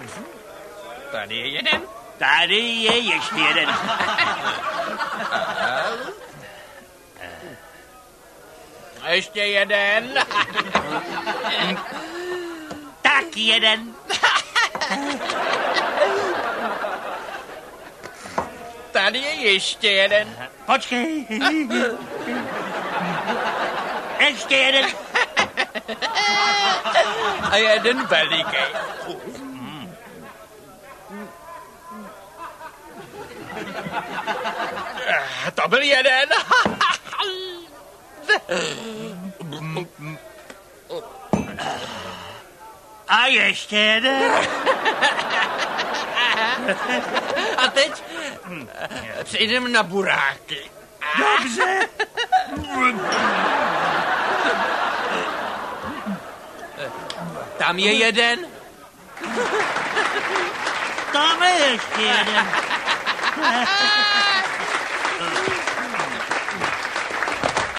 Tady je jeden. Tady je ještě jeden. A ještě jeden. Tak jeden. Tady je ještě jeden. Počkej. Ještě jeden. A jeden veliký. To byl jeden. A ještě jeden. A teď přejdeme na buráky. Dobře. Tam je jeden. Tam je ještě jeden.